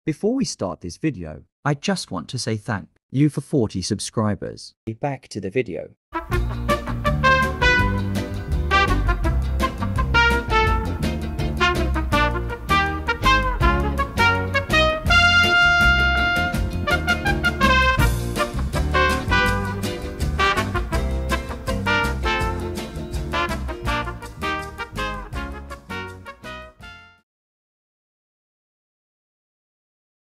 Before we start this video, I just want to say thank you for 40 subscribers. Back to the video.